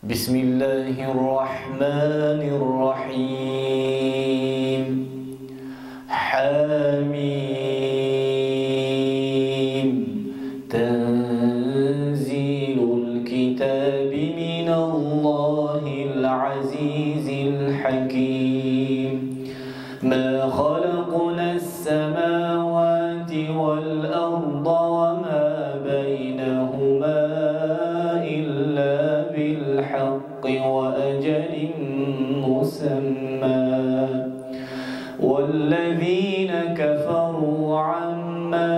بسم الله الرحمن الرحيم. حميم. تنزيل الكتاب من الله العزيز الحكيم. ما خلقنا السماوات والأرض وما بينهما إلا بالحق وأجل مسمى، والذين كفروا عما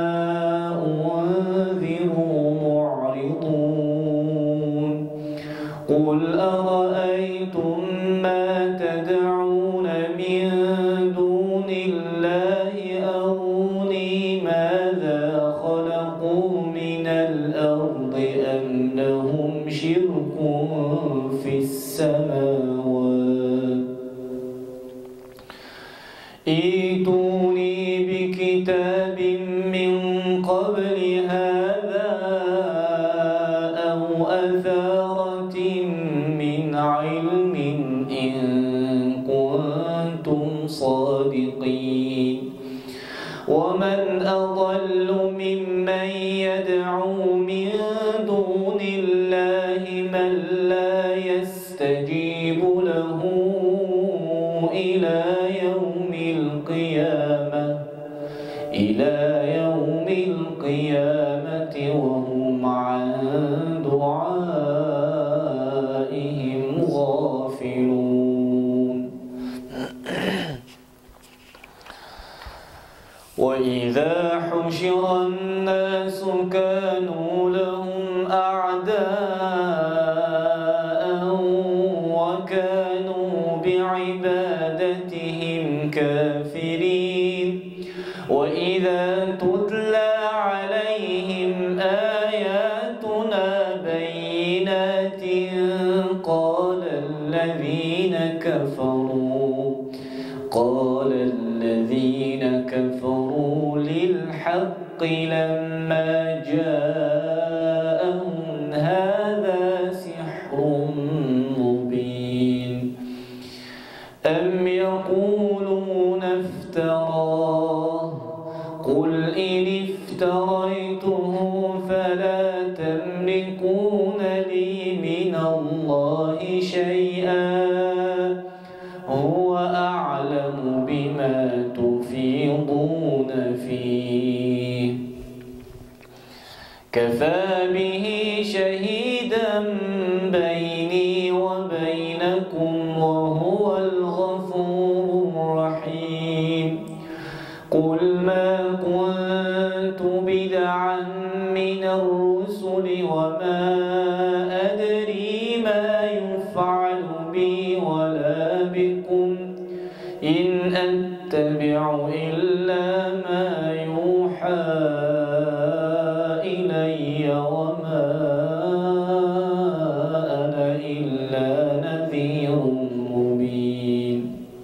أنذروا معرضون. قل أرأيتم ما تدعون من دون الله أروني ماذا خلقوا من الأرض أم لهم شرك في السماوات. ائتوني بكتاب من قبل هذا أو أثارة من علم إن كنتم صادقين. ومن أضل ممن يدعو من دون الله من لا يستجيب له إلى يوم القيامة وهم عن دعائهم غافلون. وإذا حشر الناس كانوا لهم أعداء وكانوا بعبادتهم كافرين. وإذا تتلى عليهم آياتنا بينات قال الذين كفروا للحق لما جاءهم هذا سحر مبين. أم يقولون افتراه قل إن افتريته فلا تملكون لي من الله شيئا هو أعلم بما تفيضون فيه كفى به شهيدا بيني وبينكم وهو الغفور الرحيم. قل ما كنت بدعا من الرسل وما أدري ما يفعل بي ولا بكم إن أتبع إلا ما يوحى إلي وما أنا إلا نذير مبين.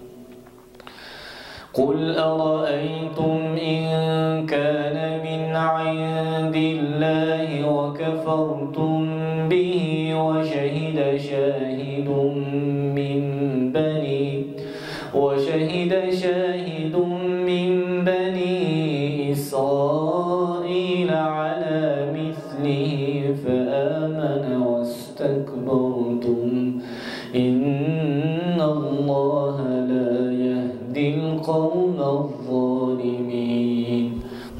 قل أرأيتم إن كان من عند الله وكفرتم به وشهد شاهد من بني إسرائيل على مثله فآمن واستكبرتم إن الله لا يهدي القوم الظالمين.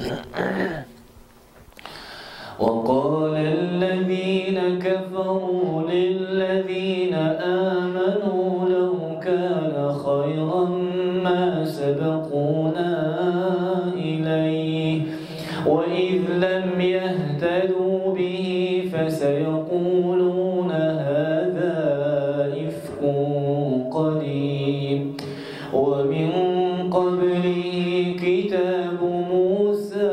وقال الذين كفروا للذين آمنوا لو كان خيرا ما سبقونا إليه وإذ لم يهتدوا به فسيقولون هذا إفك قديم. ومن قبله كتاب موسى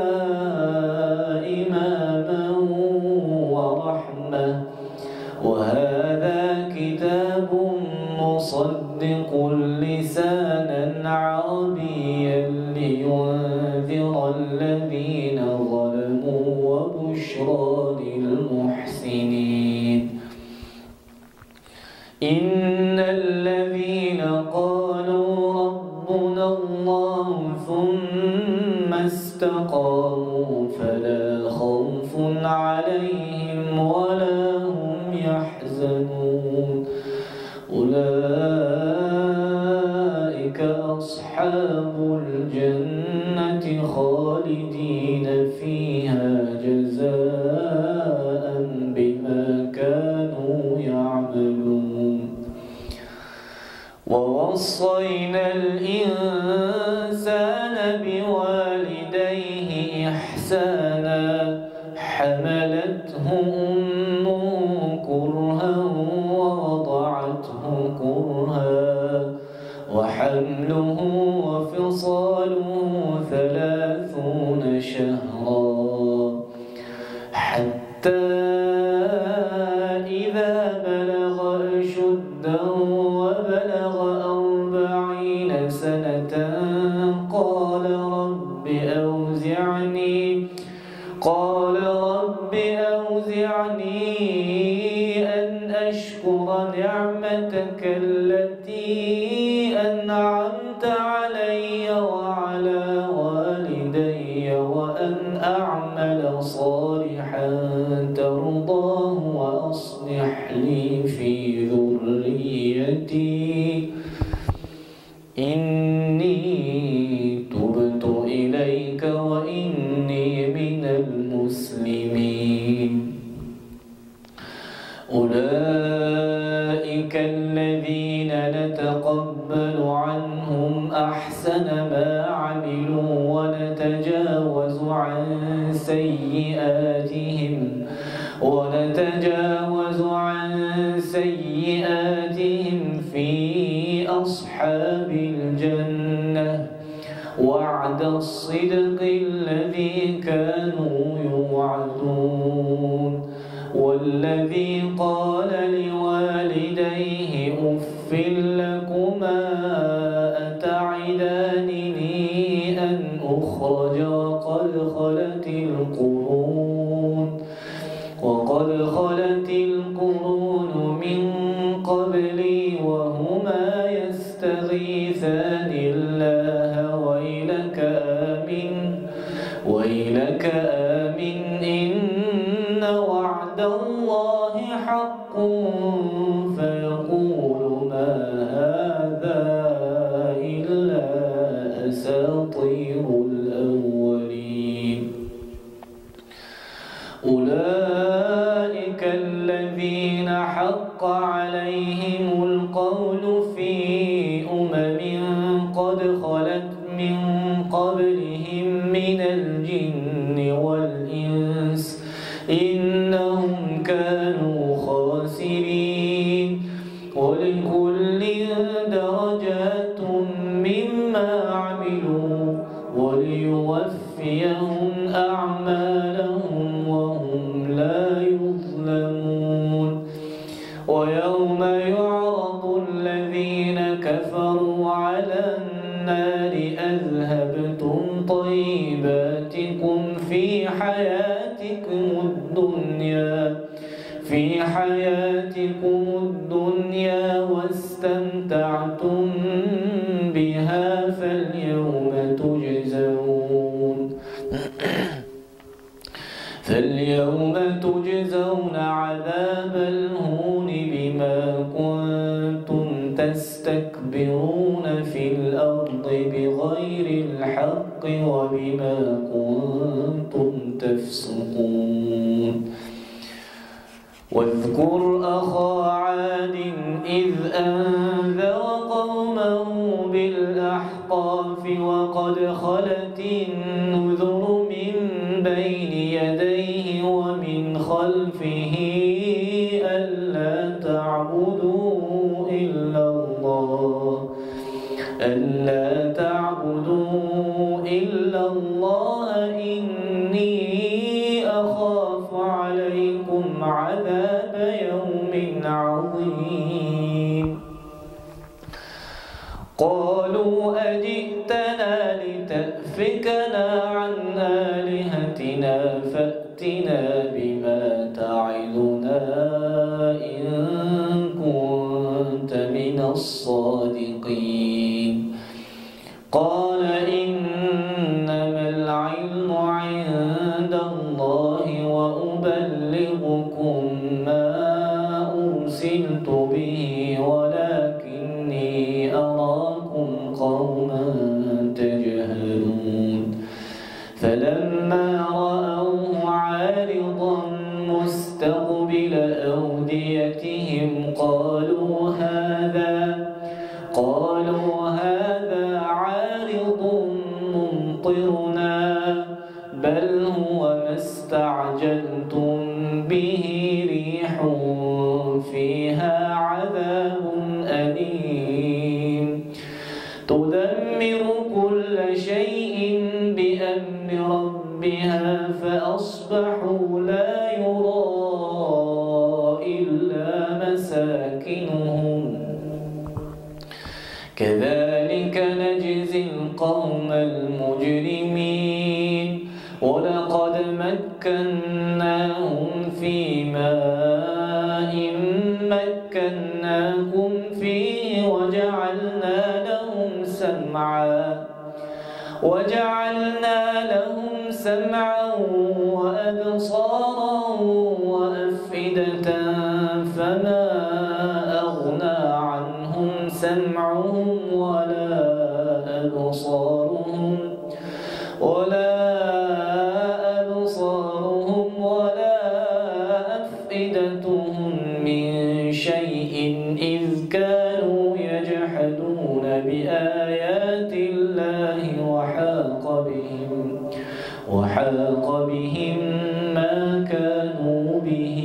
إماما ورحمة وهذا كتاب مصدق لسانا عربيا لينذر الذين ظلموا وبشرى للمحسنين. فيها جزاء بما كانوا يعملون. ووصينا الإنسان بوالديه إحسانا حملته أمه كرها ووضعته كرها وحمله وفصاله 30 شهرا حتى إذا بلغ أشده وبلغ 40 سنة قال رب أوزعني أن أشكر نعمتك التي أنعمت علي وعلى والدي وأن أعمل صالحا ترضاه وأصلح لي في ذريتي إني تبت إليك وإني من المسلمين. أولئك الذين نتقبل عنهم أحسن ما عملوا ونتجاوز عن سيئاتهم في أصحاب الجنة وعد الصدق الذي كانوا يوعدون. والذي قال لوالديه أف لكما أتعدانني أن أخرج وقد خلت القرون من قبلي وهما يستغيثان الله ويلك آمن إن وعد الله حق فيقول ما هذا إلا أساطير الأولين. أولئك الذين حق عليهم القول في قد خلت من قبلهم من الجن والإنس إنهم كانوا خاسرين. ولكل درجات مما عملوا وليوفيهم أعمالهم وهم لا يظلمون. ويوم يعرض الذين كفروا على النار أذهبتم طيباتكم في حياتكم الدنيا واستمتعتم بها فاليوم تجزون عذاب الهون بما كنتم تستكبرون في الأرض بغير الحق وبما كنتم تفسقون. واذكر أخا عاد إذ أنذر قومه بالأحقاف وقد خلت النذر من بين يديه ومن خلفه ألا تعبدوا إلا الله إني أخاف عليكم عذاب يوم عظيم. قالوا أجئتنا لتأفكنا عن آلهتنا فأتنا بما تعدنا إن كنت من الصادقين. قال إنما العلم عند الله وأبلغكم ما أرسلت به ولكني أراكم قوما تجهلون. فلما رأى استعجلتم به ريح فيها عذاب أليم تدمر كل شيء بأمر ربها فأصبحوا لا يرى إلا مساكنهم كذلك نجزي القوم المجرمين ولقد مكناهم في ماء مكناكم فيه وجعلنا لهم سمعا وأبصارا وأفئدة فما أغنى عنهم سمعهم ولا أبصارهم ولا أفئدتهم من شيء إذ كانوا يجحدون بآيات الله وحاق بهم ما كانوا به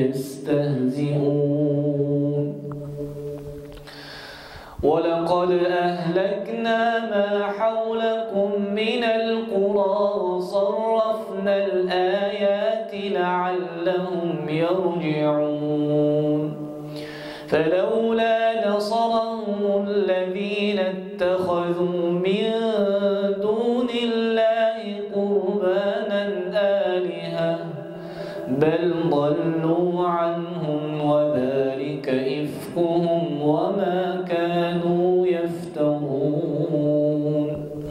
يستهزئون ولقد أهلكنا ما حولكم من القرى وصرفنا الآيات لعلهم يرجعون فلولا نصرهم الذين اتخذوا من دون الله قربانا آلهة بل ضلوا عنهم وذلك إفكهم وما كانوا يفترون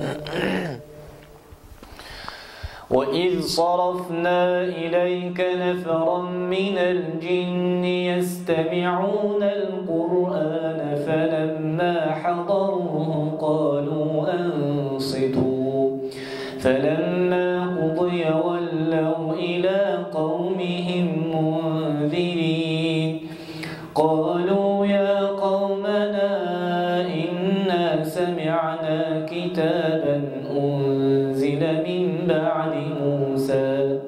وإذ صرفنا إليك نفرا من الجن يستمعون القرآن فلما حضروه قالوا أنصتوا فلما قضي ولوا إلى قومهم منذرين قالوا يا قومنا إنا سمعنا كتابا أنزل من بعد موسى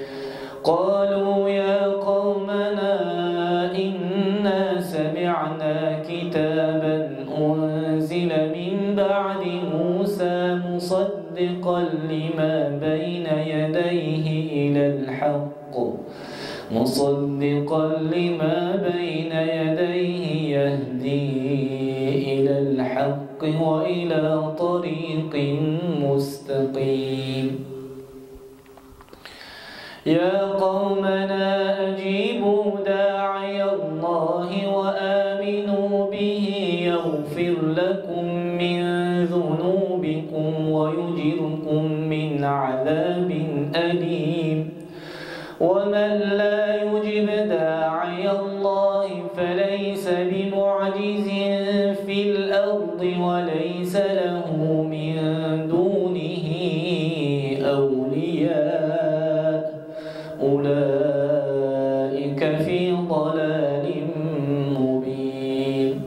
مصدقا لما بين يديه يهدي إلى الحق وإلى طريق مستقيم يا قومنا أجيبوا داعي الله وآمنوا به يغفر لكم من ذنوبكم ويجركم من عذاب أليم ومن لا يجب داعي الله فليس بمعجز في الأرض وليس له من دونه أولياء أولئك في ضلال مبين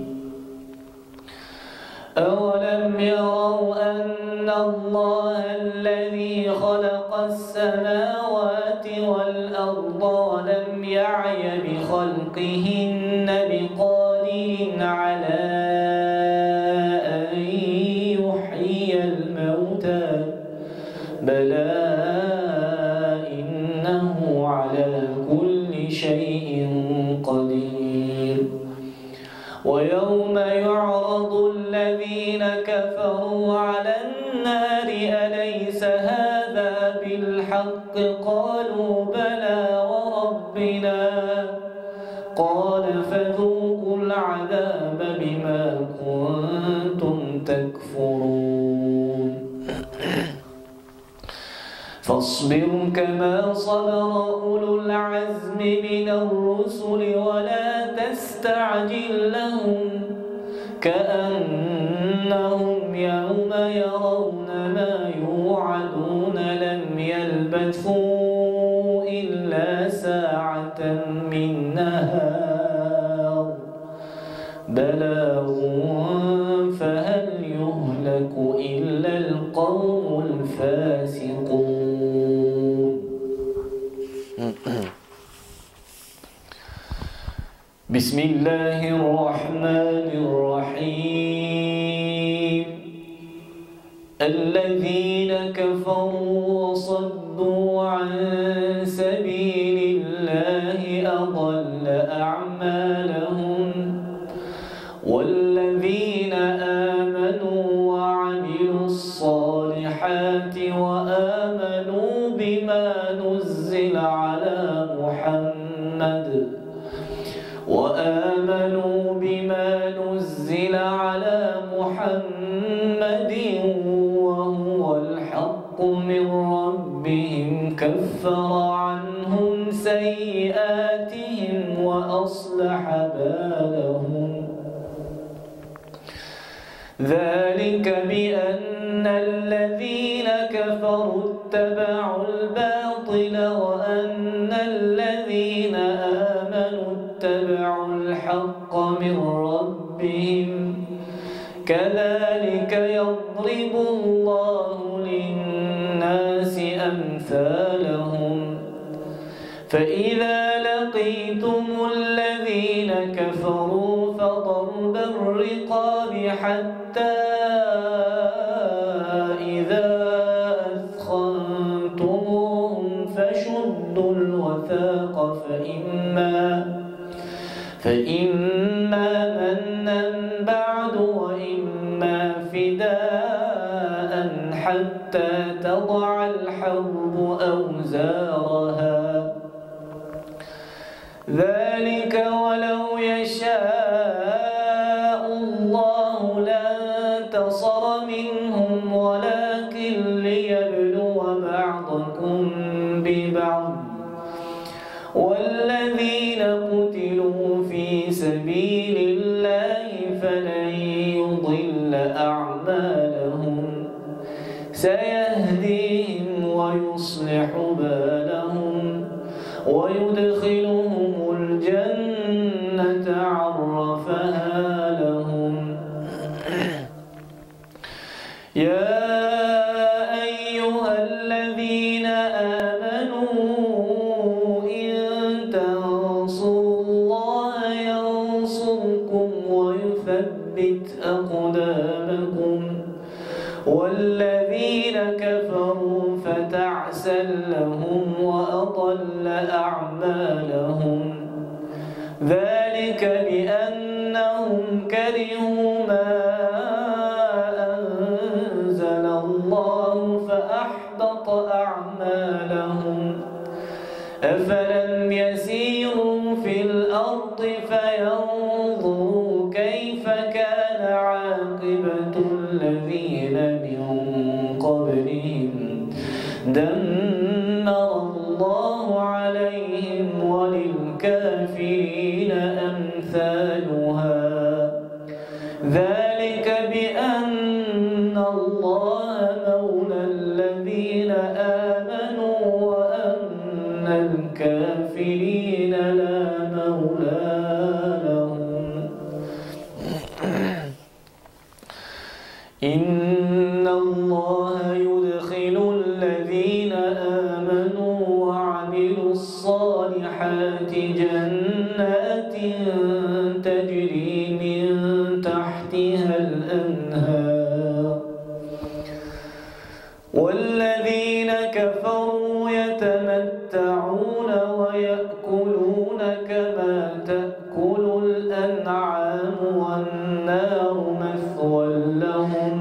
أولم يروا أن الله الذي خلق السماوات والأرض ولم يعي بخلقهن بقادر على أن يحيي الموتى بلى إنه على كل شيء قدير ويوم يعرض الذين كفروا على النار أليس هذا بالحق قالوا بلى وربنا قال فذوقوا العذاب بما كنتم تكفرون فاصبر كما صبر أولو العزم من الرسل ولا تستعجل لهم كأنهم يوم يرون ما يوعدون لم يلبثوا إلا ساعة من نهار بلاغ فهل يهلك إلا القوم الفاسقون. بسم الله الرحمن الرحيم. الذين كفروا وصدوا عن سبيل الله أضل أعمالهم، والذين آمنوا وعملوا الصالحات وآمنوا بما نزل على محمد وهو الحق من ربهم كفر عنهم سيئاتهم وأصلح بالهم. ذلك بأن الذين كفروا اتبعوا الباطل وأن الذين آمنوا اتبعوا الحق من ربهم، كذلك يضرب الله للناس أمثالهم. فإذا لقيتم الذين كفروا فضرب الرقاب حتى إذا أثخنتموهم فشدوا الوثاق فإما منا بعد وإما فداء حتى تضع الحرب أوزارها. ذلك ولو يشاء الله لانتصر منهم ولكن ليبلو بعضكم ببعض، والذين قتلوا في سبيل الله فلن يضل أعمالهم، سيهديهم ويصلح بالهم ويدخلهم الجنة عرفها لهم. يا أيها الذين آمنوا إن تنصروا الله ينصركم ويثبت أقدامكم، والذين كفروا فتعسا لهم وأضل أعمالهم. ذلك بأنهم كرهوا ما أنزل الله فأحبط أعمالهم. أفلم يسيروا في الأرض فينظروا كيف كان عاقبة الذين من قبلهم، دمر الله عليهم وللكافرين أمثالها. ذلك بأن الله مولى الذين آمنوا وأن الكافرين لا مولى لهم. إن الله يدخل الذين آمنوا وعملوا الصالحات جنات تجري من تحتها الأنهار، والذين كفروا يتمتعون ويأكلون كما تأكل الأنعام والنار مثوى لهم.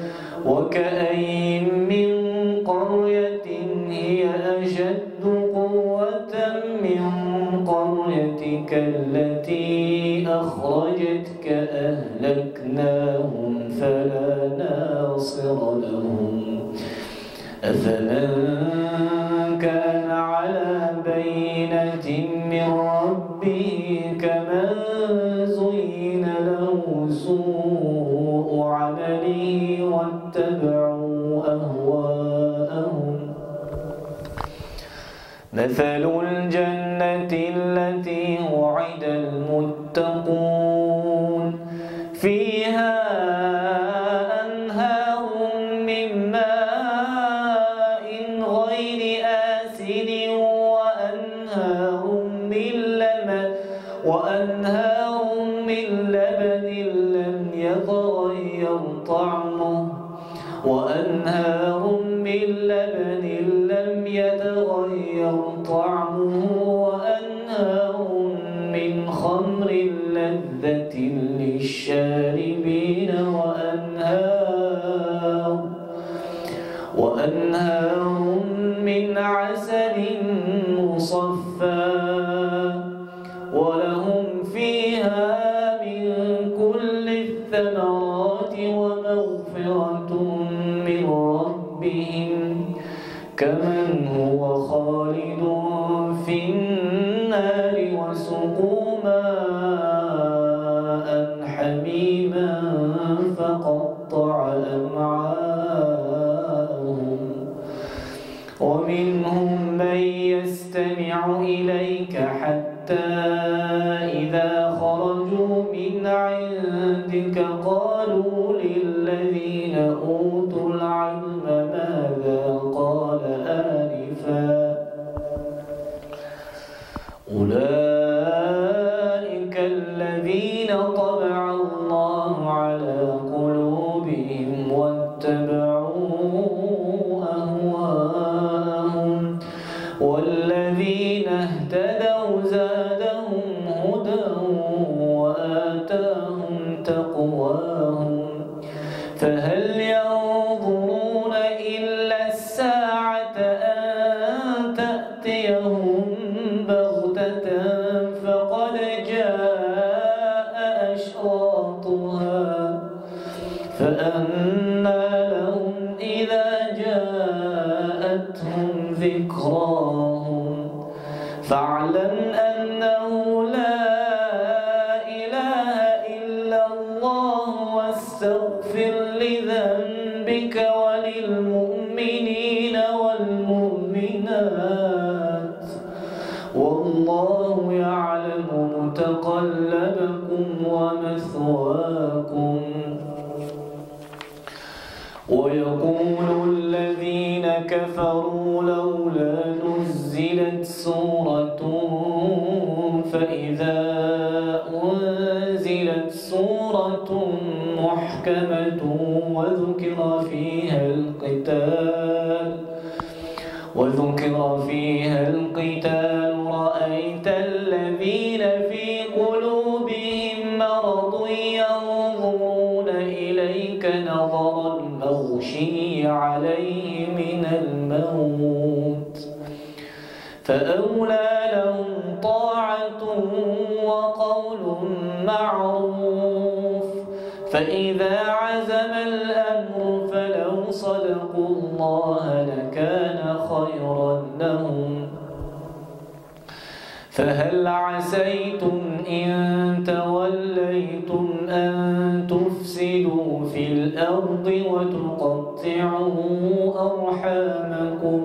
وكأين من قرية هي أشد قوة من قريتك التي أخرجتك أهلكناهم فلا ناصر لهم. أفمن كان على بينة من ربه كمن زين له سوء عمله واتبعوا أهواءهم. مثل الجنة التي وعد المتقون فيها أنهار من ماء غير آسن وأنهار وأنهار من لبن لم يتغير طعمه وأنهار من خمر لذة للشاربين وأنهار من عسل مصفى ولهم فيها من كل الثمرات ومغفرة من ربهم كمن هو خالد في النار وسقوا ماء حميما فقطع أمعاءهم ومنهم من يستمع إليك حتى إذا خرجوا من عندك قالوا للذين أوتوا العلم ماذا قال آنفا أولئك الذين طبع الله على قلوبهم واتبعوا أهواءهم والذين اهتدوا زادهم هدى وآتاهم تقواهم فهل ينظرون إلا الساعة أن تأتيهم بغتة فقد جاء أشراطها فأنى لهم إذا جاءتهم ذكراهم فاعلم أنه لا إله إلا الله واستغفر لذنبك وللمؤمنين والمؤمنات والله يعلم متقلبكم ومثواكم ويقول الذين كفروا لولا نزلت سورة فإذا أنزلت سورة محكمة وذكر فيها القتال رأيت الذين في قلوبهم مرض ينظرون إليك نظر المغشي عليه من الموت فأولى لهم طاعة وقول معروف فإذا عزم الأمر فلو صدقوا الله لكان خيرا لهم فهل عسيتم إن توليتم أن تفسدوا في الأرض وتقطعوا أرحامكم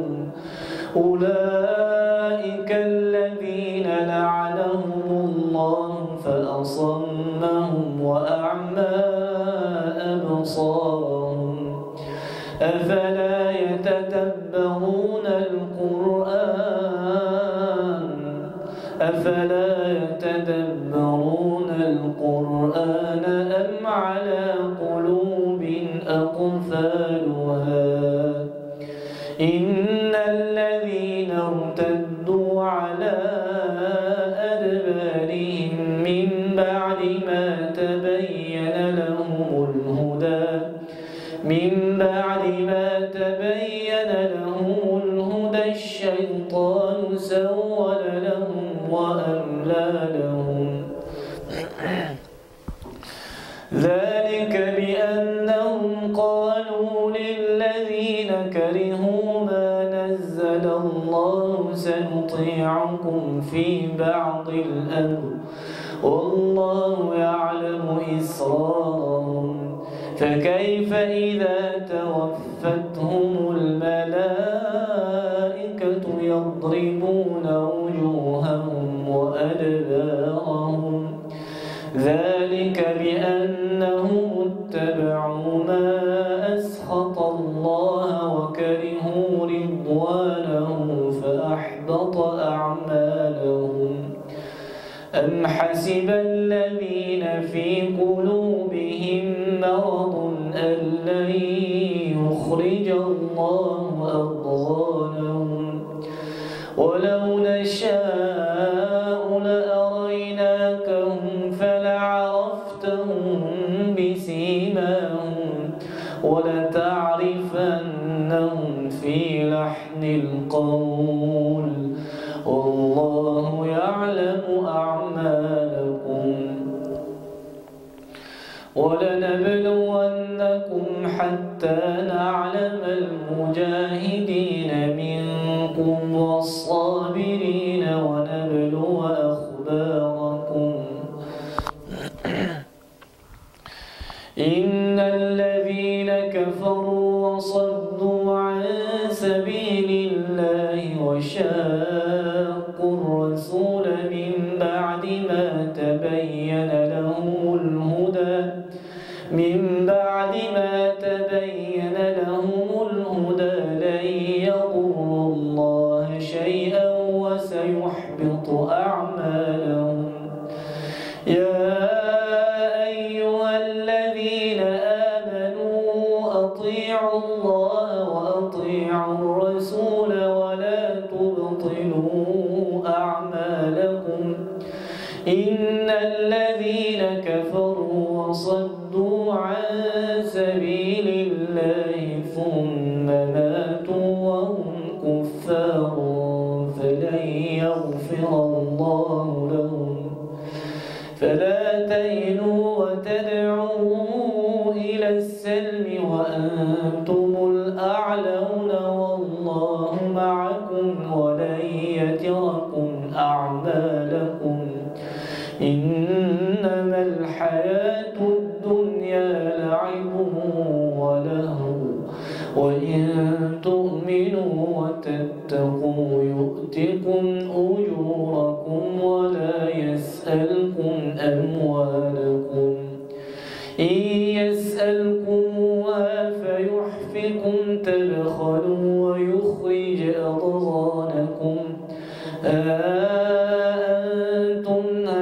أولئك الذين لعنهم الله فأصمهم وأعمى أبصارهم أفلا يتدبرون القرآن أم على قلوب أقفالها إن الذين ارتدوا على أدبارهم من بعد ما تبين لهم الهدى الشيطان سول لهم وأملى لهم ذلك بأنهم قالوا للذين كرهوا ما نزل الله سنطيعكم في بعض الأمر والله يعلم إسرارهم فكيف إذا توفتهم الملائكة يضربون وجوههم وأدبارهم ذلك بأنهم اتبعوا ما أسخط الله وكرهوا رضوانه فأحبط أعمالهم أم حسب الذين في قلوبهم مرض أن لن يخرج الله أضغانهم ولو نشاء لأريناكهم فلعرفتهم بسيماهم ولتعرفنهم في لحن القول والله يعلم أعمالكم ولنبلونكم حتى نعلم المجاهدين منكم والصابرين ونبلو أخباركم إن الذين كفروا وصدوا عن سبيل الله وشاقوا الرسول من بعد ما تبين لهم الهدى لن يضروا الله شيئا وسيحبط أعمالهم يا أيها الذين آمنوا أطيعوا الله وأطيعوا الرسول ولا تبطلوا أعمالكم إن الذين كفروا وصدوا عن سبيل الله ثم ماتوا وهم كفار فلن يغفر الله لهم فلا تهنوا وتدعوا إلى السلم وأنتم الأعلون والله معكم ولن يتركم أعمالكم إنما الحياة الدنيا لعب ولهو وإن تؤمنوا وتتقوا يؤتكم أجوركم ولا يسألكم أموالكم إن يسألكموها فيحفكم تبخلوا ويخرج أضغانكم أنتم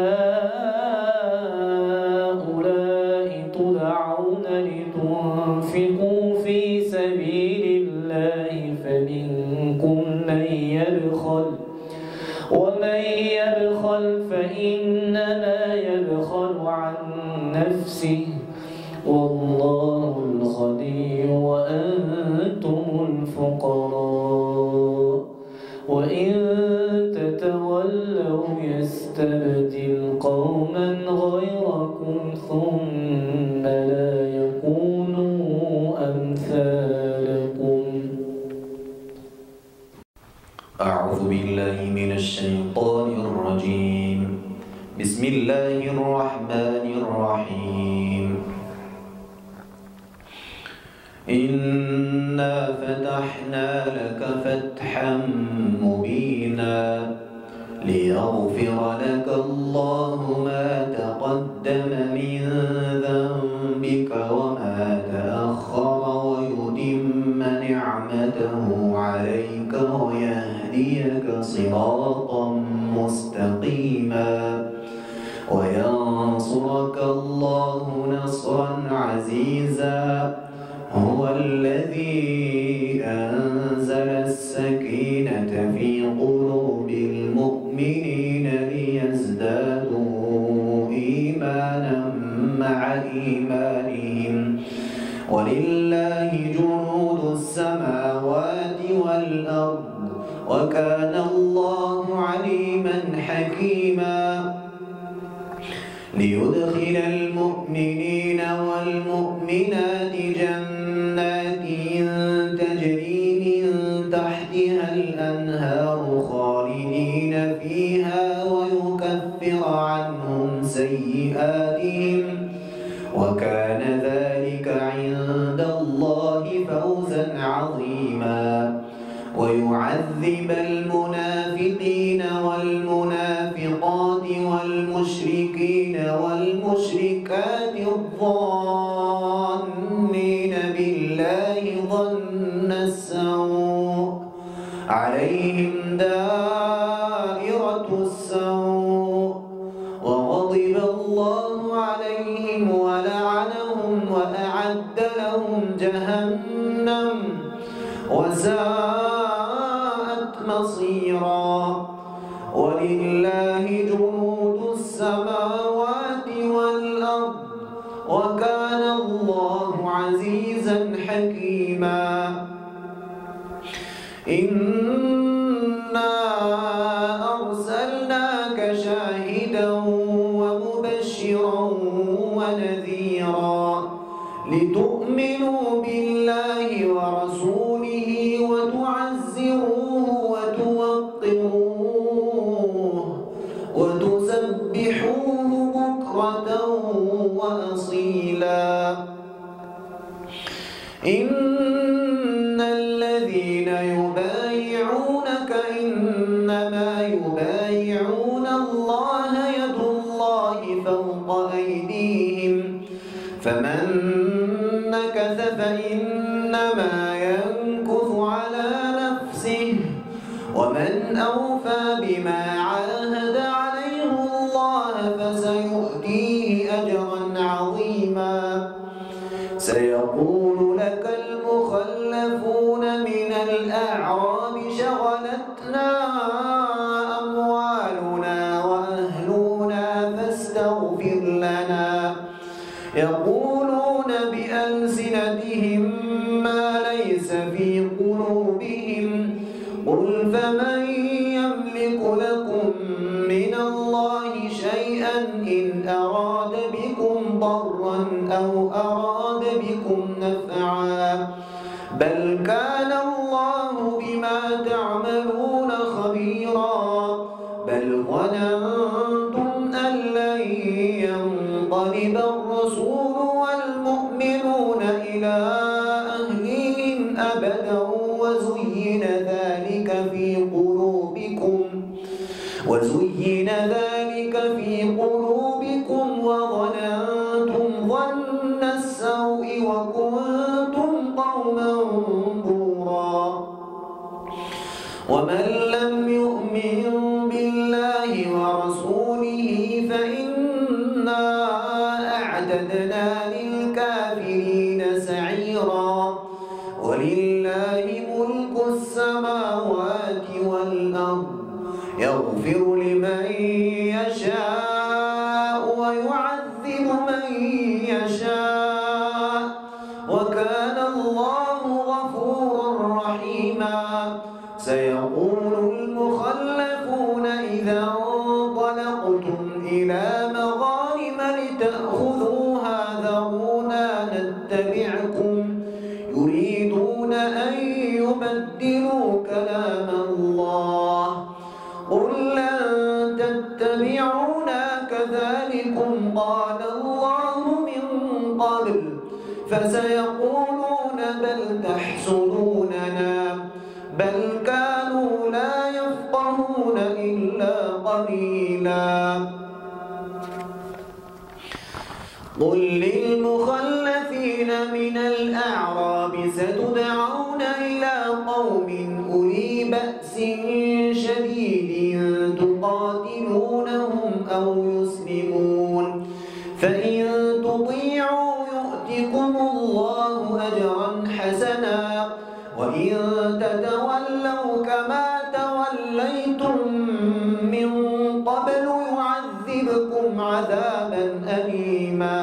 هؤلاء تدعون لتنفقوا في سبيل الله فمنكم من يبخل ومن يبخل فإنما يبخل عن نفسه والله الغني وأنتم الفقراء وإن تتولوا يستبدل قوما غيركم ثم لا يكونوا أمثالكم. أعوذ بالله من الشيطان الرجيم. بسم الله الرحمن الرحيم. إنا فتحنا لك فتحا مبينا ليغفر لك الله ما تقدم من ذنبك وما تأخر ويتم نعمته عليك ويهديك صراطا مستقيما وينصرك الله نصرا عزيزا هو الذي أنزل السكينة في قلوب المؤمنين ليزدادوا إيمانا مع إيمانهم ولله جنود السماوات والأرض وكان الله عليما حكيما ليدخل المؤمنين والمؤمنات جنات تجري من تحتها الأنهار خالدين فيها ويكفر عنهم سيئاتهم وكان ذلك عند الله فوزا عظيما ويعذب المنافقين والمنافقات والمشركين والمشركات الظانين بالله ظن السوء عليهم دائرة ولله جنود السماوات والأرض وكان الله عزيزا حكيما إنا أرسلناك شاهدا ومبشرا ونذيرا لتؤمنوا بالله ورسوله وتعزروه وتوقروه وتسبحوه بكرة وأصيلا إن الذين يبايعونك إنما يبايعون الله يد الله فوق أيديهم فمن نكث فإنما ينكث على نفسه ومن أوفى بما عاهد عليه الله فسيؤتيه أجرا عظيما سيقول لك المخلفون من الأعراب شغلتنا أموالنا وأهلنا فاستغفر لنا يقولون بألسنتهم ما ليس في قلوبهم قل فمن يملك لكم من الله شيئا إن أراد بكم ضرا أو أراد بكم نفعا بل كان الله بما تعملون خبيرا بل ظننتم أن لن ينقلب الرسول والمؤمنون إلى أهلهم أبدا وزين ذلك في قلوبكم وظننتم ظن السوء وكنتم قوما بورا ومن لم يؤمن بالله ورسوله فإنا أعتدنا للكافرين سعيرا ولله ملك السماوات والأرض يغفر لمن يشاء ويعذب من يشاء وكان الله غفورا رحيما سيقول المخلفون إذا انطلقتم إلى مغانم لتأخذوها ذرونا نتبعكم يريدون أن يبدلوا كلام الله قل لن تتبعونا كذلكم قال الله من قبل فسيقولون بل تحسدوننا بل كانوا لا يفقهون إلا قليلا قل للمخلفين من الأعراب ستدعون إلى قوم أولي بأس شديد تقاتلونهم أو يسلمون فإن تطيعوا يؤتكم الله أجرا حسنا وإن تتولوا كما توليتم من قبل يعذبكم عذابا أليما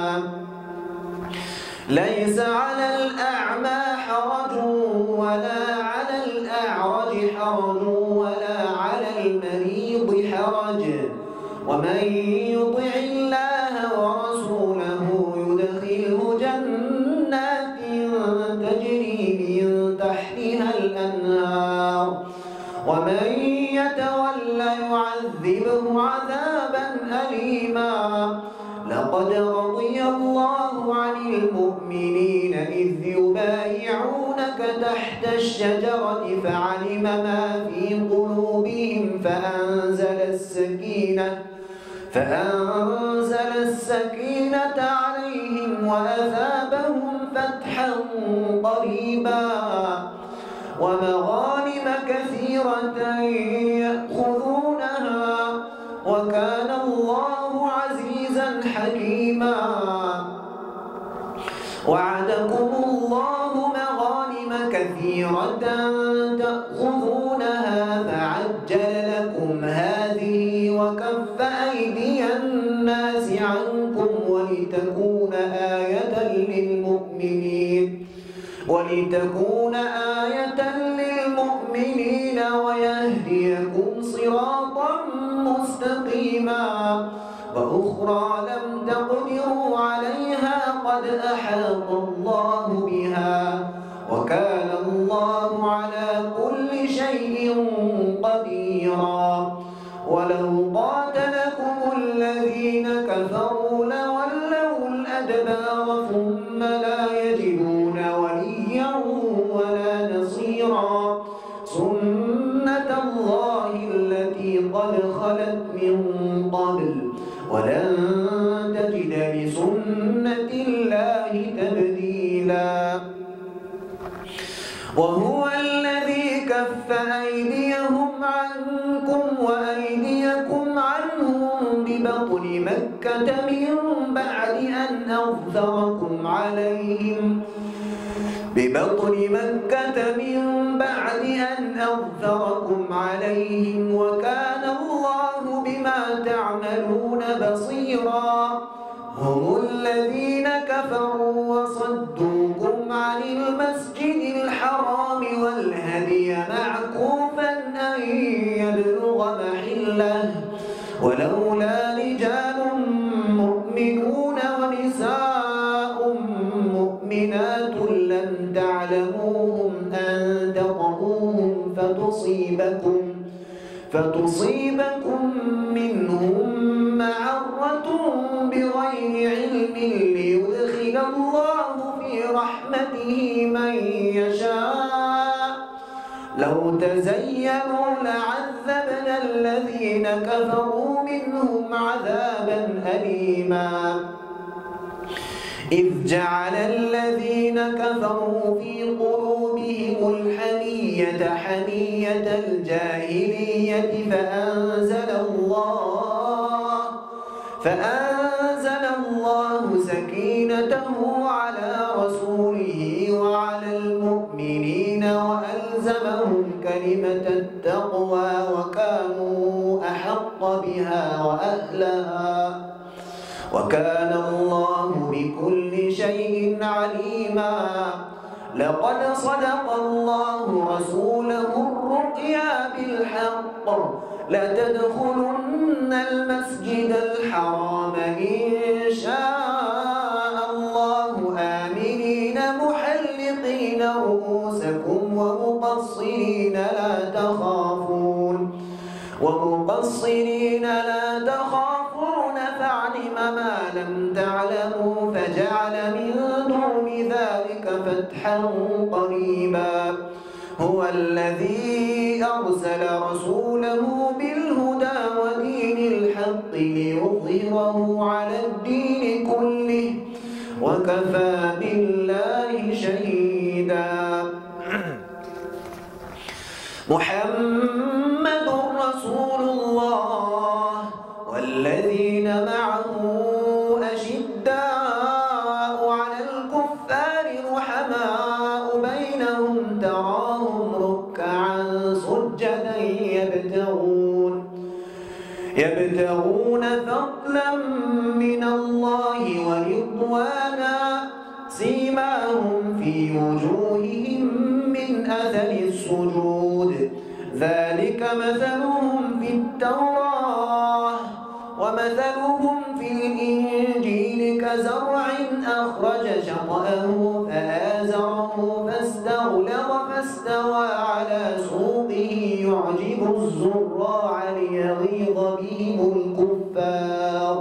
ليس على الأعمى حرج ولا على الأعرج حرج ولا على المريض حرج ومن يطع الله ورسوله يدخله جنات تجري من تحتها الأنهار ومن يتولى يعذبه عذابا أليما لقد رضي الله عن المؤمنين إذ يبايعونك تحت الشجرة فعلم ما في قلوبهم فأنزل السكينة عليهم وأثابهم فتحا قريبا ومغانم كثيرة يأخذونها وكان الله عزيزا حكيما وعدكم الله مغانم كثيرة تأخذونها فعجل لكم هذه هذه وكف أيدي الناس عنكم ولتكون آية للمؤمنين ويهديكم صراطا مستقيما وأخرى لم تقدروا عليها قد أحاط الله بها وكان الله على كل شيء قديرا ولو قاتلكم الذين كفروا لولوا الأدبار ثم لا يجدون وليا ولا نصيرا سنة الله التي قد خلت من قبل ولن تجد لسنة الله تبديلا وهو الذي كف أيديهم عنكم وأيديكم عنهم ببطن مكة من بعد أن أظفركم عليهم وكان الله بما تعملون بصيرا هم الذين كفروا وصدوكم عن المسجد الحرام والهدي معكوفا أن يبلغ محله ولولا رجال مؤمنون ونساء مؤمنات لم تعلموهم أن تطؤوهم فتصيبكم منهم معرة بغير علم ليدخل الله في رحمته من يشاء لو تزينوا لعذبنا الذين كفروا منهم عذابا أليما إذ جعل الذين كفروا في قلوبهم الحمية حمية الجاهلية فأنزل الله سكينته على رسوله وعلى المؤمنين وألزمهم كلمة التقوى وكانوا أحق بها وأهلها وكان الله بكل شيء عليما لقد صدق الله رسوله الرؤيا بالحق لتدخلن المسجد الحرام إن شاء الله آمنين محلقين رؤوسكم ومقصرين لا تخافون فعلم ما لم تعلموا فجعل من دون ذلك فتحا قريبا هو الذي أرسل رسوله بالهدى ودين الحق ليظهره على الدين كله وكفى بالله شهيدا محمد رسول الله والذين معه أشداء على الكفار رحماء بينهم تراهم ركعا سجدا يبتغون فضلا من الله ورضوانا سيماهم في وجوههم من أثر السجود ذلك مثلهم في التوراة ومثلهم في الإنجيل كزرع أخرج شطأه فآزره فاستغلظ فاستوى على سوقه يعجب الزراع ليغيظ بهم الكفار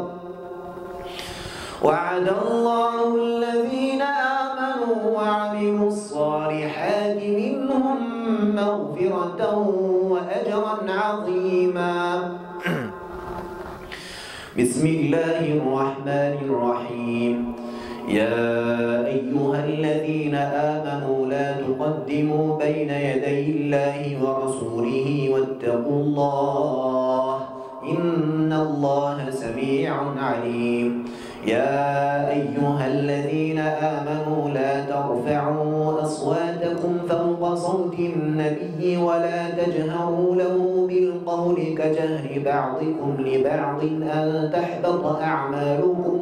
وعد الله الذين آمنوا وعملوا الصالحات منهم مغفرة وأجرا عظيما بسم الله الرحمن الرحيم يا أيها الذين آمنوا لا تقدموا بين يدي الله ورسوله واتقوا الله إن الله سميع عليم يا أيها الذين آمنوا لا ترفعوا أصواتكم فوق صوت النبي ولا تجهروا له بالقول كجهر بعضكم لبعض أن تحبط أعمالكم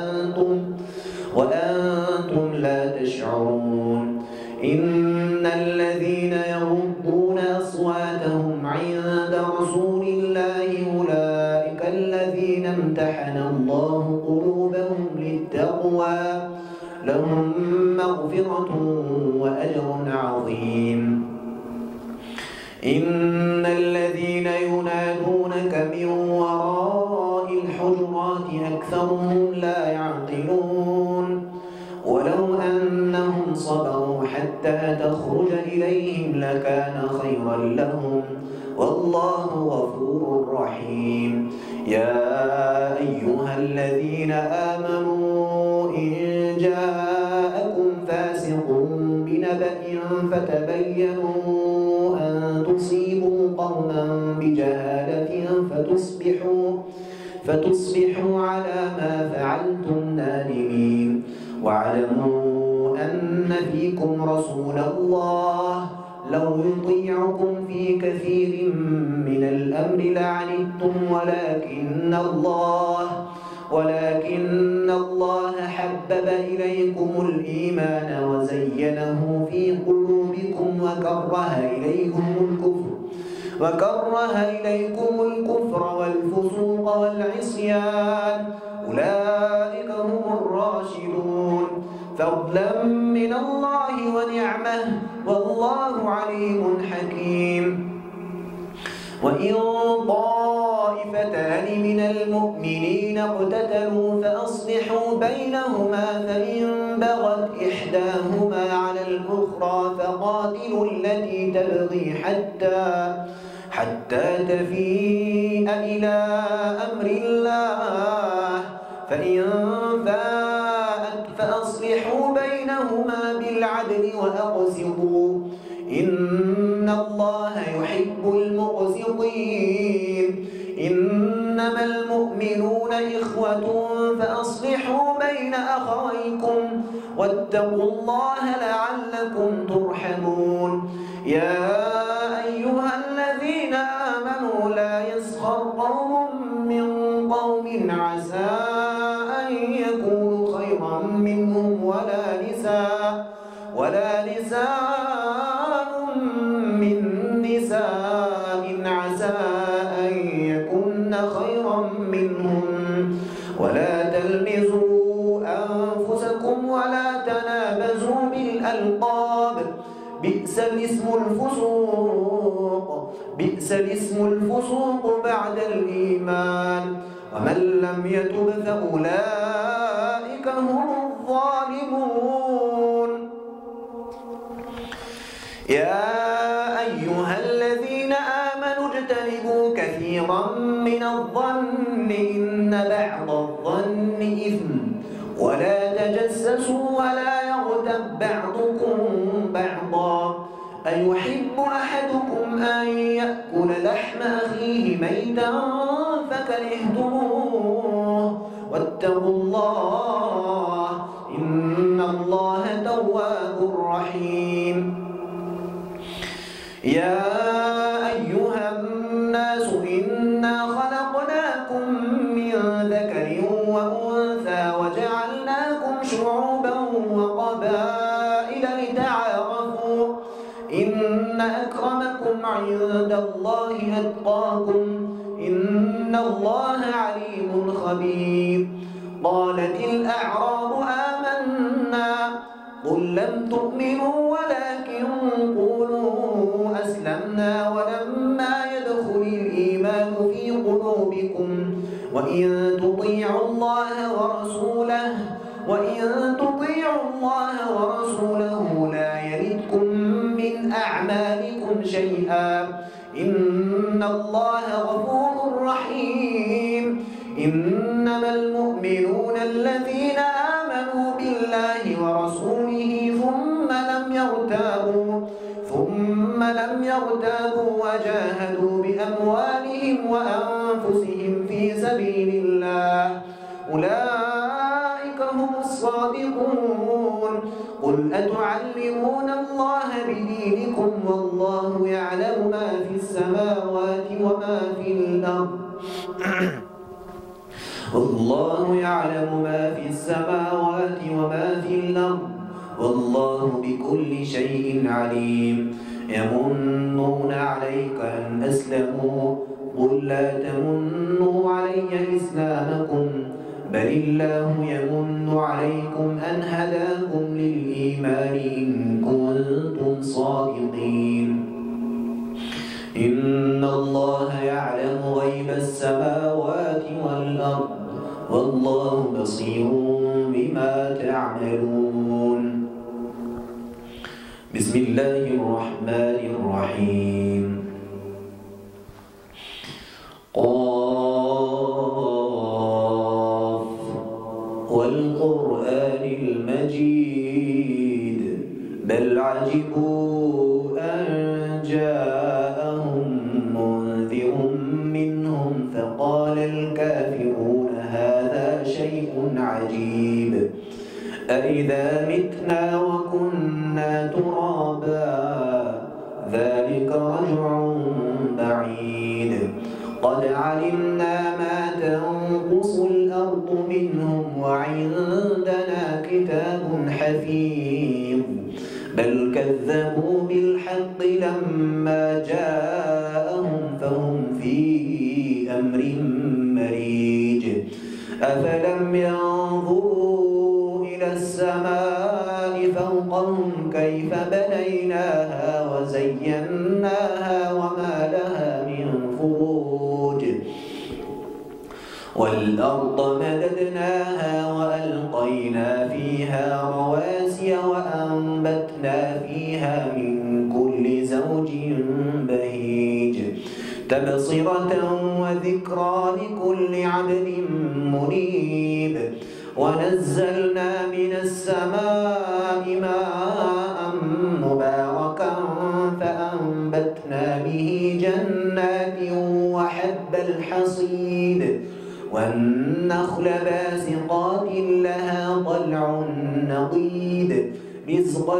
وأنتم لا تشعرون. إن الذين يغضون أصواتهم عند رسول الله أولئك الذين امتحن الله قلوبهم للتقوى لهم مغفرة وأجر عظيم. إن الذين ينادونك من وراء الحجرات أكثرهم لا يعقلون. ولو أنهم صبروا حتى تخرج إليهم لكان خيرا لهم والله غفور رحيم. يا أيها الذين آمنوا إن جاءكم فاسق بنبأ فتبينوا أن تصيبوا قوما بجهالة فتصبحوا على ما فعلتم نادمين. واعلموا أن فيكم رسول الله لو يطيعكم في كثير من الأمر لعنتم ولكن الله حبب إليكم الإيمان وزينه في قلوبكم وكره إليكم الكفر والفسوق والعصيان أولئك هم الراشدون فضلا من الله ونعمه والله عليم حكيم. وإن طائفتان من المؤمنين اقتتلوا فأصلحوا بينهما فإن بغت إحداهما على الأخرى فقاتلوا التي تبغي حتى تفيء إلى أمر الله فإن فاءت فأصلحوا بينهما بالعدل وأقسطوا إن الله يحب المقسطين. إنما المؤمنون إخوة فأصلحوا بين أخويكم واتقوا الله لعلكم ترحمون. يا أيها الذين آمنوا لا يسخر قوم من قوم عسى أن يكونوا خيرا منهم ولا نساء من نساء عسى أن يكن خيرا منهم ولا تلمزوا أنفسكم ولا تنابزوا بالألقاب بئس الاسم الفسوق بعد الإيمان ومن لم يتب فأولئك هم الظالمون. يا أيها الذين آمنوا اجتنبوا كثيرا من الظن إن بعض الظن إثم ولا تجسسوا ولا يغتب بعضكم بعضا أيحب أحدكم أن يأكل لحم أخيه ميتا فكرهتموه واتقوا الله إن الله تواب رحيم. يا أيها الناس إنا خلقناكم من ذكر وأنثى وجعلناكم شعوبا وقبائل لتعارفوا إن أكرمكم عند الله أتقاكم إن الله عليم خبير. قالت الأعراب آمنا قل لم تؤمنوا ولكن قولوا أسلمنا ولما يدخل الإيمان في قلوبكم وإن تطيعوا الله ورسوله لا يلدكم من أعمالكم شيئا إن الله غفور رحيم. إنما المؤمنون الذين آمنوا بالله ورسوله ثم لم يرتابوا وجاهدوا بأموالهم وأنفسهم في سبيل الله أولئك هم الصادقون. قل أتعلمون الله بدينكم والله يعلم ما في السماوات وما في الأرض والله يعلم ما في السماوات وما في الأرض والله بكل شيء عليم يمنون عليك أن أسلموا قل لا تمنوا علي إسلامكم بل الله يمن عليكم أن هداكم للإيمان إن كنتم صادقين إن الله يعلم غيب السماوات والأرض والله بصير بما تعملون بسم الله الرحمن الرحيم قاف والقرآن المجيد بل عجبوا أن جاءهم منذر منهم فقال الكافرون هذا شيء عجيب أإذا متنا وكنا ترابا ذلك رجع بعيد قد علمنا ما تنقص الأرض منهم وعندنا كتاب حفيظ بل كذبوا بالحق لما جاءهم فهم في أمر مريج أفلم ينظروا إلى السماء فوقهم كيف بنيناها وزيناها وما لها من فروج والأرض مددناها وألقينا فيها رواسي وأنبتنا فيها من كل زوج بهيج تبصرة وذكرى لكل عبد منيب ونزلنا من السماء ماء مباركا فأنبتنا به جنات وحب الحصيد والنخل باسقات لها طلع نضيد رزقا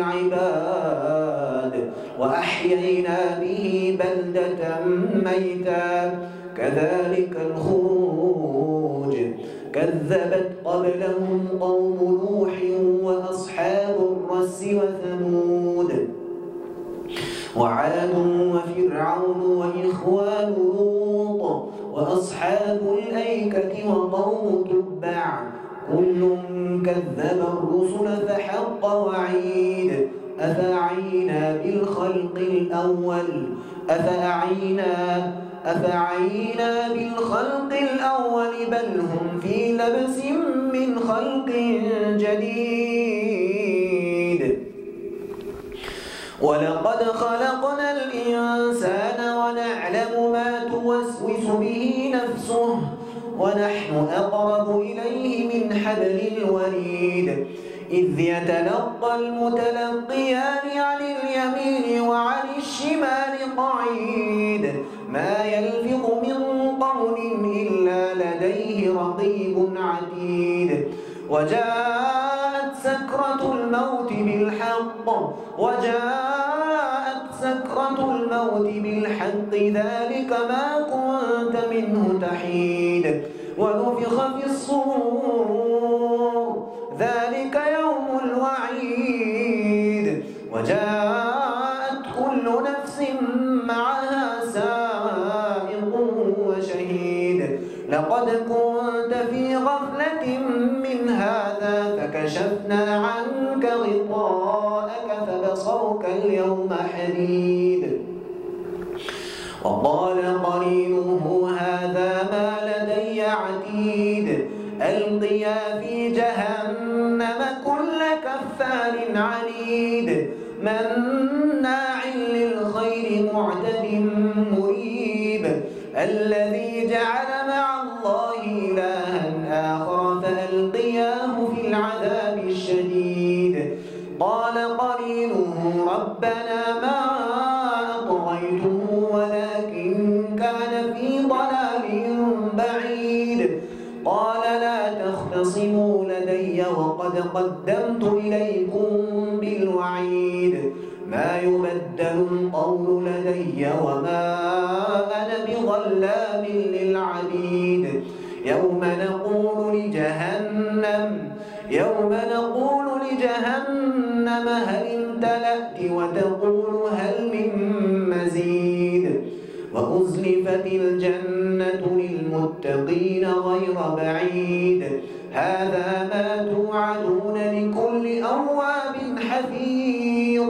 للعباد وأحيينا به بلدة ميتا كذلك الخروج كذبت قبلهم قوم نوح وأصحاب الرس وثمود وعاد وفرعون وإخوان لوط وأصحاب الأيكة وقوم تبع كل كذب الرسل فحق وعيد أفعينا بالخلق بالخلق الأول بل هم في لبس من خلق جديد ولقد خلقنا الإنسان ونعلم ما توسوس به نفسه ونحن أقرب إليه من حبل الوريد إذ يتلقى المتلقيان عن اليمين وعن الشمال قعيد ما يلفظ من قول إلا لديه رقيب عتيد وجاءت سكرة الموت بالحق ذلك ما كنت منه تحيد ونفخ في الصور ذلك يوم الوعيد وجاءت كل نفس معها سائق وشهيد لقد كنت في غفلة من هذا فكشفنا عنك غطاءك فبصرك اليوم حديد وقال قرينه هذا ما لدي عتيد ألقيا في جهنم كل كفار عنيد مناع للخير معتد مريب الذي جعل مع الله إلها آخر فألقياه في العذاب الشديد قال قرينه ربنا ما أطغيته ولكن كان في ضلال بعيد قال لا تخف تختصموا لدي وقد قدمت إليكم بالوعيد ما يبدل القول لدي وما أنا بظلام للعبيد يوم نقول لجهنم هل امتلأت وتقول هل من مزيد وأزلفت الجنة للمتقين غير بعيد هذا ما توعدون لكل أواب حفيظ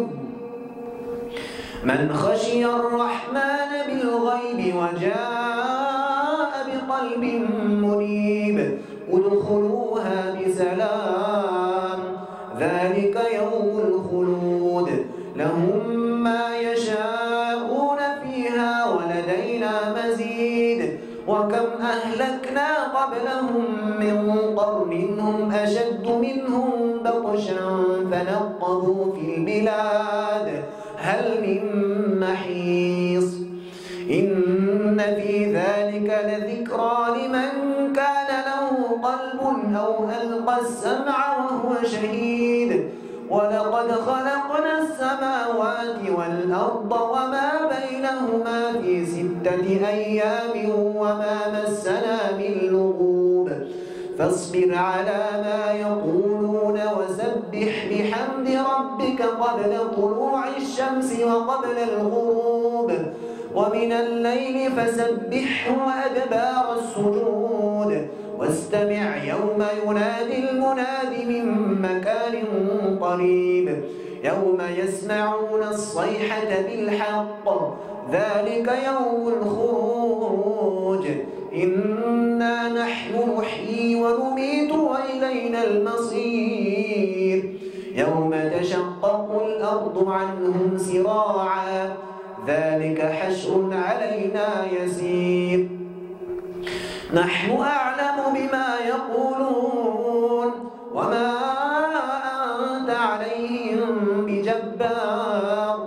من خشي الرحمن بالغيب وجاء بقلب منيب ادخلوها بسلام ذلك يوم الخلود لهم ما يشاءون فيها ولدينا مزيد وكم أهلكنا قبلهم من قرن هم أشد منهم بطشا فنقبوا في البلاد هل من محيص إن في ذلك لذكرى لمن كان له قلب أو ألقى السمع وهو شهيد ولقد خلقنا السماوات والأرض وما بينهما في 6 أيام وما مسنا من لغوب فاصبر على ما يقولون وسبح بحمد ربك قبل طلوع الشمس وقبل الغروب ومن الليل فسبحه وأدبار السجود واستمع يوم ينادي المناد من مكان قريب يوم يسمعون الصيحة بالحق ذلك يوم الخروج إنا نحن نحيي ونميت وإلينا المصير يوم تشقق الأرض عنهم سراعا ذلك حشر علينا يسير نحن أعلم بما يقولون وما أنت عليهم بجبار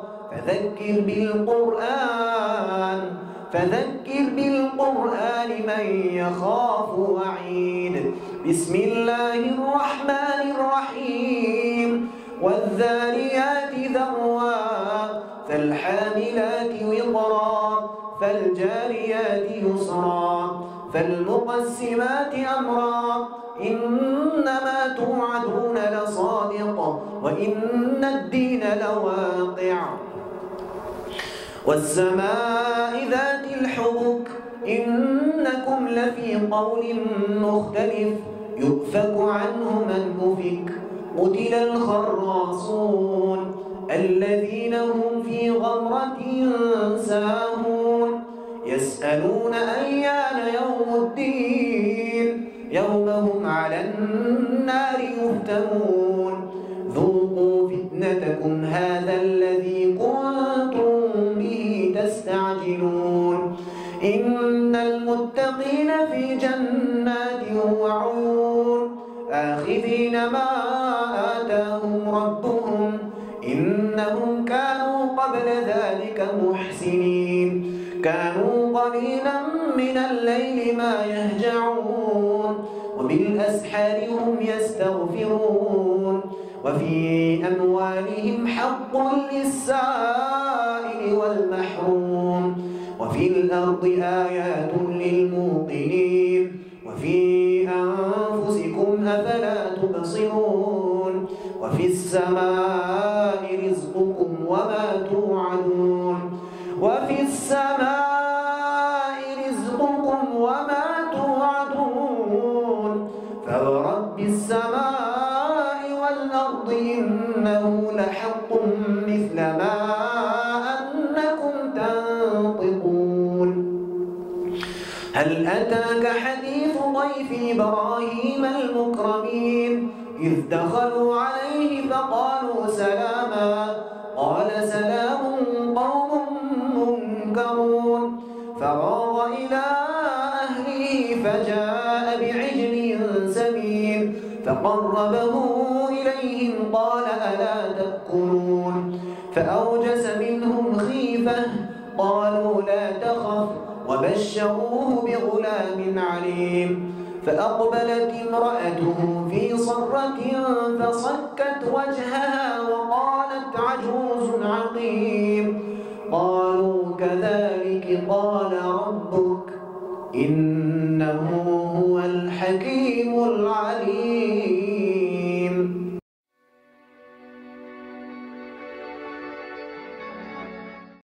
فذكر بالقرآن من يخاف وعيد بسم الله الرحمن الرحيم والذاريات ذروا فالحاملات وقرا فالجاريات يسرا فالمقسمات أمرا إنما توعدون لصادق وإن الدين لواقع والسماء ذات الحبك إنكم لفي قول مختلف يؤفك عنه من أفك قتل الخراصون الذين هم في غمرة ساهون يسألون أيان يوم الدين يوم هم على النار يفتنون ذوقوا فتنتكم هذا الذي كنتم به تستعجلون إن المتقين في جنات وعيون آخذين ما آتاهم ربهم إنهم كانوا قبل ذلك محسنين كانوا قليلا من الليل ما يهجعون وبالأسحار هم يستغفرون وفي أموالهم حق للسائل والمحروم وفي الأرض آيات للموقنين وفي أنفسكم أفلا تبصرون وفي السماء رزقكم وما توعدون وفي السماء رزقكم وما توعدون فورب السماء والأرض إنه لحق مثل ما أنكم تنطقون هل أتاك حديث ضيف إبراهيم المكرمين إذ دخلوا عليه فقالوا سلاما قال سلام قوم منكرون فراغ إلى أهله فجاء بعجل سمين فقربه إليهم قال ألا تأكلون فأوجس منهم خيفة قالوا لا تخف وبشروه بغلام عليم فأقبلت امرأته في صرة فصكت وجهها وقالت عجوز عقيم. قالوا كذلك قال ربك إنه هو الحكيم العليم.